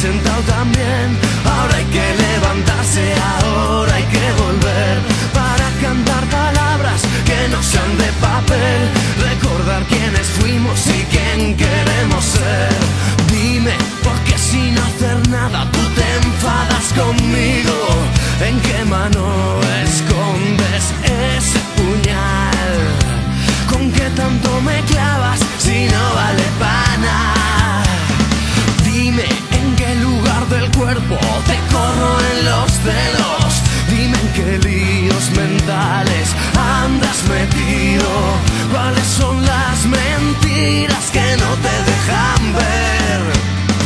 sentado también. Ahora hay que levantarse, ahora hay que volver para cantar palabras que no sean de papel, recordar quiénes fuimos y quién queremos ser. Dime, ¿por qué sin hacer nada tú te enfadas conmigo? ¿En qué mano escondes ese puñal? ¿Con qué tanto me clavas si no vale para nada? Dime, ¿en qué lugar del cuerpo te corro en los celos? Dime en qué líos mentales andas metido. ¿Cuáles son las mentiras que no te dejan ver?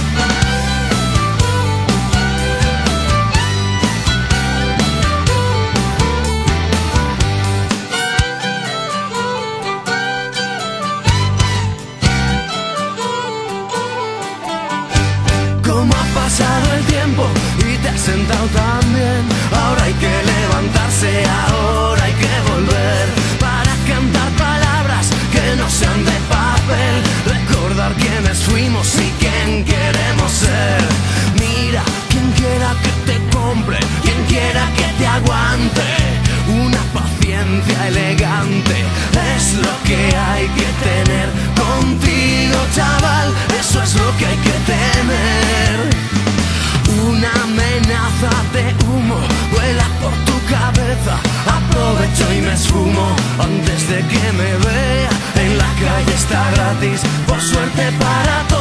¿Cómo ha pasado el tiempo y te has sentado también? Ahora hay que levantarse, ahora hay que volver para cantar palabras que no sean de papel, recordar quiénes fuimos y quién queremos ser. Mira, quien quiera que te compre, quien quiera que te aguante, una paciencia elegante es lo que hay que tener contigo, chaval, eso es lo que hay que tener. Una amenaza de humo vuela por tu cabeza, aprovecho y me esfumo antes de que me vea. En la calle está gratis, por suerte para todos.